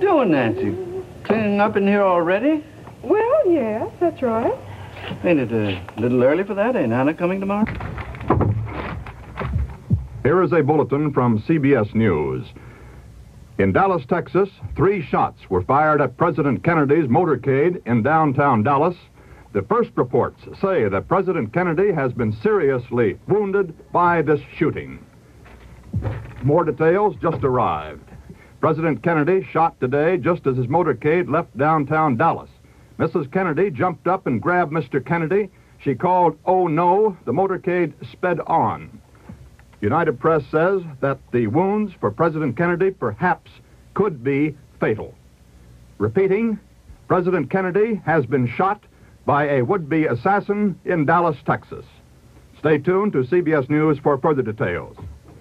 doing, Nancy? Cleaning up in here already? Well, yes, that's right. Ain't it a little early for that? Ain't Anna coming tomorrow? Here is a bulletin from CBS News. In Dallas, Texas, 3 shots were fired at President Kennedy's motorcade in downtown Dallas. The first reports say that President Kennedy has been seriously wounded by this shooting. More details just arrived. President Kennedy shot today just as his motorcade left downtown Dallas. Mrs. Kennedy jumped up and grabbed Mr. Kennedy. She called, "Oh no," the motorcade sped on. United Press says that the wounds for President Kennedy perhaps could be fatal. Repeating, President Kennedy has been shot by a would-be assassin in Dallas, Texas. Stay tuned to CBS News for further details.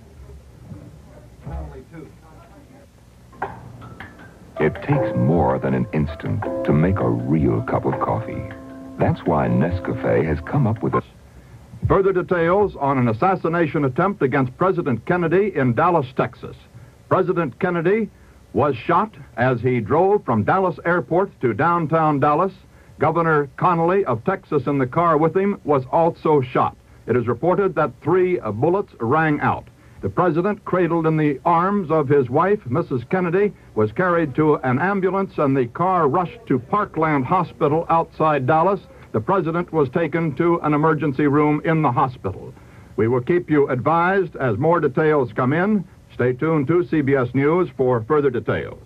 It takes more than an instant to make a real cup of coffee. That's why Nescafe has come up with a... Further details on an assassination attempt against President Kennedy in Dallas, Texas. President Kennedy was shot as he drove from Dallas Airport to downtown Dallas. Governor Connolly of Texas in the car with him was also shot. It is reported that 3 bullets rang out. The president, cradled in the arms of his wife, Mrs. Kennedy, was carried to an ambulance and the car rushed to Parkland Hospital outside Dallas. The president was taken to an emergency room in the hospital. We will keep you advised as more details come in. Stay tuned to CBS News for further details.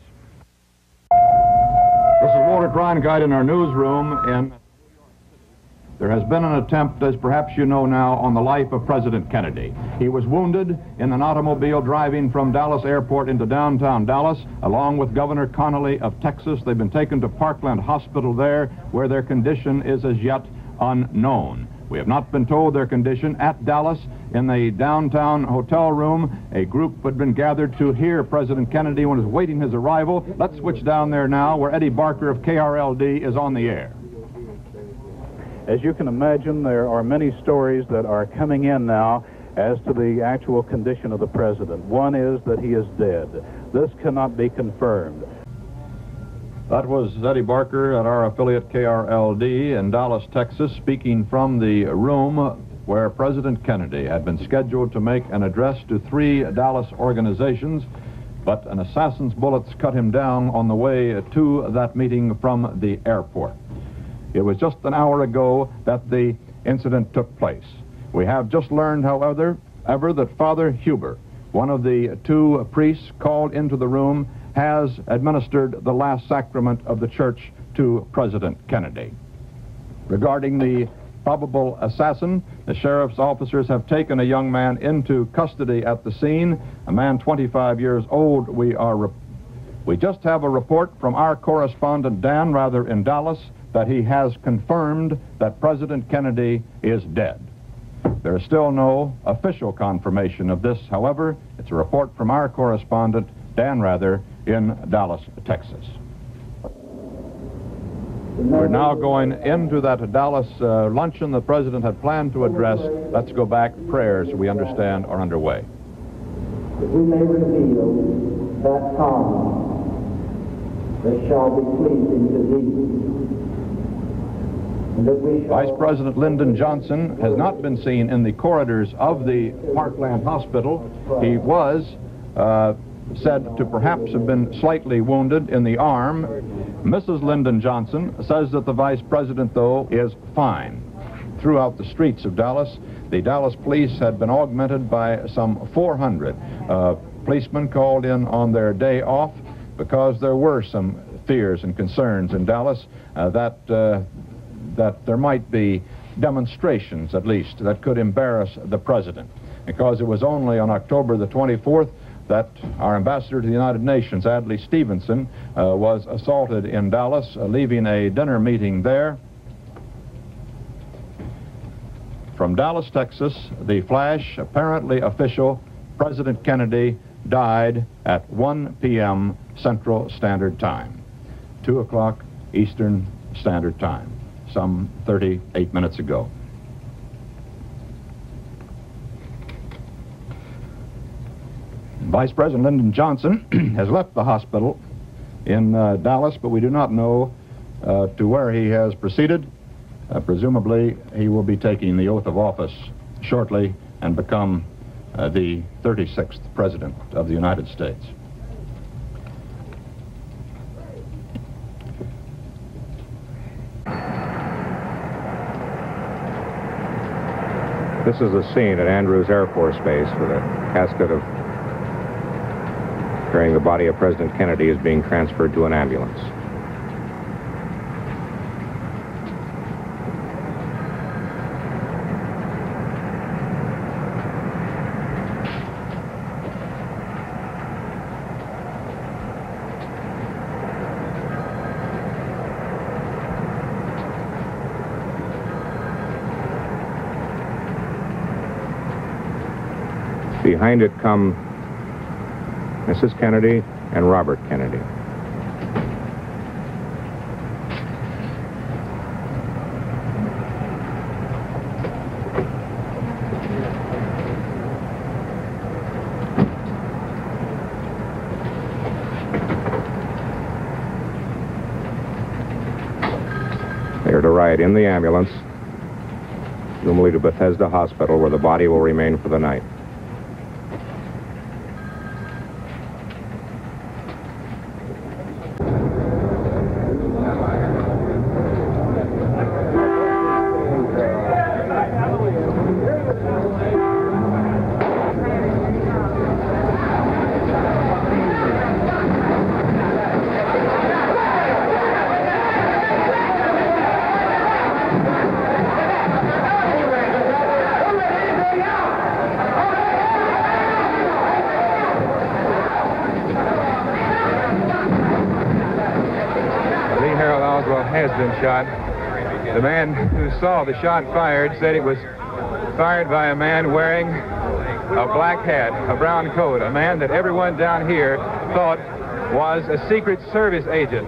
This is Walter Cronkite in our newsroom. There has been an attempt, as perhaps you know now, on the life of President Kennedy. He was wounded in an automobile driving from Dallas Airport into downtown Dallas, along with Governor Connolly of Texas. They've been taken to Parkland Hospital there, where their condition is as yet unknown. We have not been told their condition. At Dallas, in the downtown hotel room, a group had been gathered to hear President Kennedy when he was waiting his arrival. Let's switch down there now, where Eddie Barker of KRLD is on the air. As you can imagine, there are many stories that are coming in now as to the actual condition of the president. One is that he is dead. This cannot be confirmed. That was Eddie Barker at our affiliate KRLD in Dallas, Texas, speaking from the room where President Kennedy had been scheduled to make an address to 3 Dallas organizations, but an assassin's bullets cut him down on the way to that meeting from the airport. It was just an hour ago that the incident took place. We have just learned, however, that Father Huber, one of the 2 priests called into the room, has administered the last sacrament of the church to President Kennedy. Regarding the probable assassin, the sheriff's officers have taken a young man into custody at the scene, a man 25 years old. We just have a report from our correspondent Dan Rather in Dallas that he has confirmed that President Kennedy is dead. There is still no official confirmation of this, however. It's a report from our correspondent, Dan Rather, in Dallas, Texas. We're now going into that Dallas luncheon the president had planned to address. Let's go back. Prayers, we understand, are underway. That we may reveal that calm that shall be pleasing to thee. Vice President Lyndon Johnson has not been seen in the corridors of the Parkland Hospital. He was said to perhaps have been slightly wounded in the arm. Mrs. Lyndon Johnson says that the Vice President, though, is fine. Throughout the streets of Dallas, the Dallas police had been augmented by some 400 policemen called in on their day off because there were some fears and concerns in Dallas that there might be demonstrations, at least, that could embarrass the president. Because it was only on October the 24th that our ambassador to the United Nations, Adlai Stevenson, was assaulted in Dallas, leaving a dinner meeting there. From Dallas, Texas, the flash, apparently official, President Kennedy died at 1 p.m. Central Standard Time, 2 o'clock Eastern Standard Time, some 38 minutes ago. Vice President Lyndon Johnson has left the hospital. in Dallas, but we do not know to where he has proceeded. Presumably, he will be taking the oath of office shortly and become the 36th President of the United States. This is the scene at Andrews Air Force Base where the casket of carrying the body of President Kennedy is being transferred to an ambulance. Behind it come Mrs. Kennedy and Robert Kennedy. They are to ride in the ambulance, presumably to Bethesda Hospital, where the body will remain for the night. Has been shot. The man who saw the shot fired said it was fired by a man wearing a black hat, a brown coat, a man that everyone down here thought was a Secret Service agent.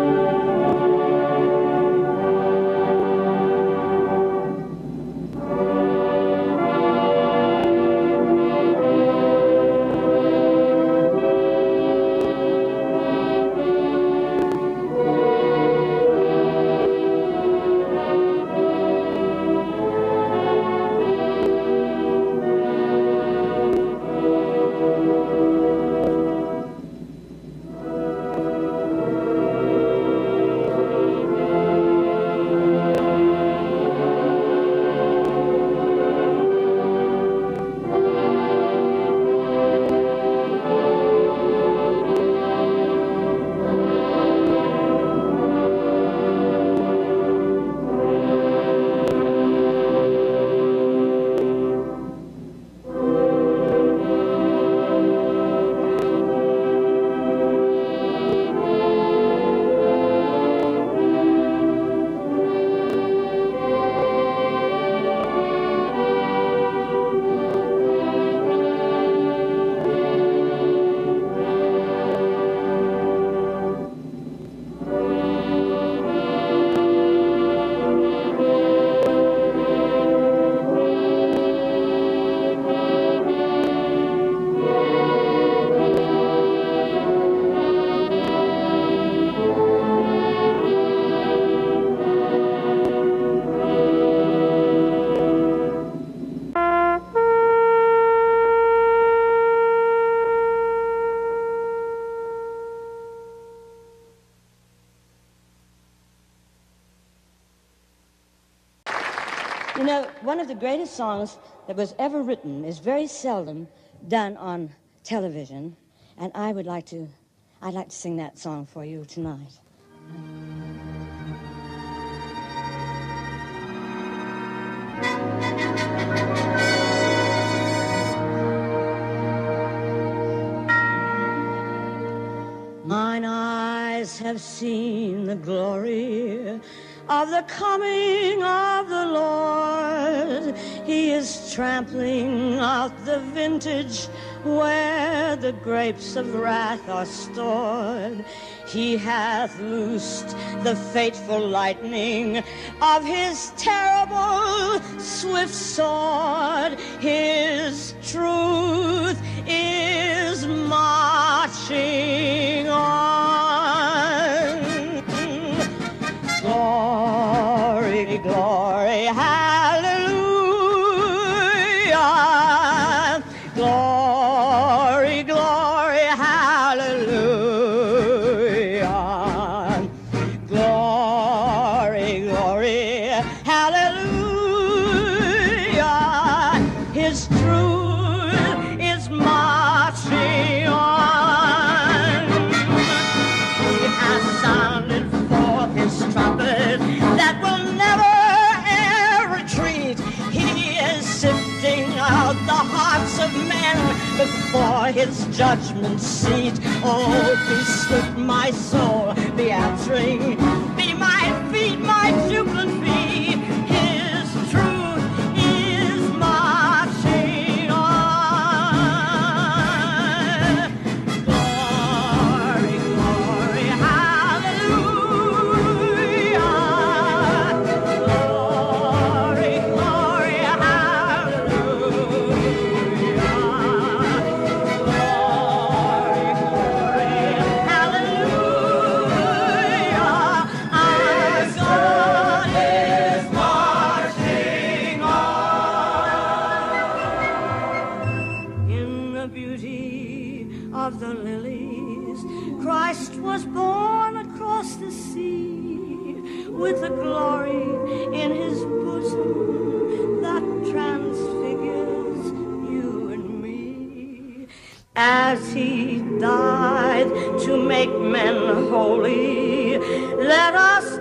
You know, one of the greatest songs that was ever written is very seldom done on television, and I'd like to sing that song for you tonight. Mine eyes have seen the glory of the coming of the Lord. He is trampling out the vintage where the grapes of wrath are stored. He hath loosed the fateful lightning of his terrible swift sword. His truth is marching on. glory, hallelujah. Glory, glory, hallelujah. Glory, glory, hallelujah. His truth is marching on. He has sounded forth his trumpet that will never ever retreat. He is sifting out the hearts of men before his judgment seat. Oh, be swift, my soul, be answering, be my feet, my jubilant feet. His truth is marching on. Glory, glory, hallelujah. Glory, glory, hallelujah. Glory, glory, hallelujah. Our God is marching on. In the beauty of the lilies, Christ was born across the sea, with a glory in his bosom that transfigures you and me. As he died to make men holy, let us